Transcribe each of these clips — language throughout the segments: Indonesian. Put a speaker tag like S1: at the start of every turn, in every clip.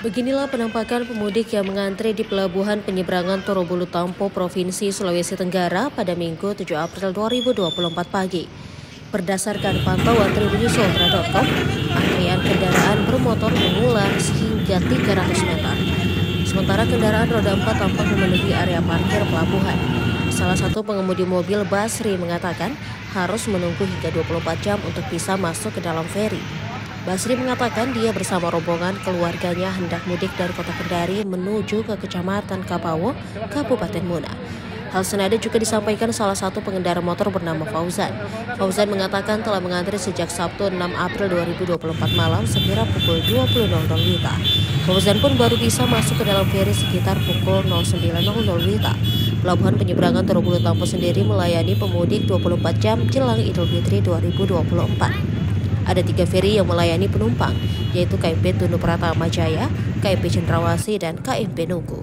S1: Beginilah penampakan pemudik yang mengantri di pelabuhan penyeberangan Torobulu Tampo, Provinsi Sulawesi Tenggara pada Minggu 7 April 2024 pagi. Berdasarkan pantauan tribunnews.com, antrian kendaraan bermotor mengular hingga 300 meter. Sementara kendaraan roda 4 tampak memenuhi area parkir pelabuhan. Salah satu pengemudi mobil, Basri, mengatakan harus menunggu hingga 24 jam untuk bisa masuk ke dalam feri. Basri mengatakan dia bersama rombongan keluarganya hendak mudik dari kota Kendari menuju ke Kecamatan Kapawo, Kabupaten Muna. Hal senada juga disampaikan salah satu pengendara motor bernama Fauzan. Fauzan mengatakan telah mengantri sejak Sabtu 6 April 2024 malam sekira pukul 20.00 WITA. Fauzan pun baru bisa masuk ke dalam feri sekitar pukul 09.00 WITA. Pelabuhan penyeberangan Torobulu Tampo sendiri melayani pemudik 24 jam jelang Idul Fitri 2024. Ada 3 feri yang melayani penumpang, yaitu KMP Tunu Pratama Jaya, KMP Cendrawasih, dan KMP Nuku.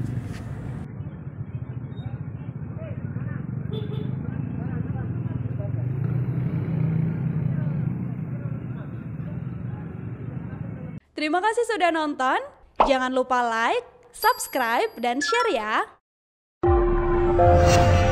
S2: Terima kasih sudah nonton. Jangan lupa like, subscribe, dan share ya.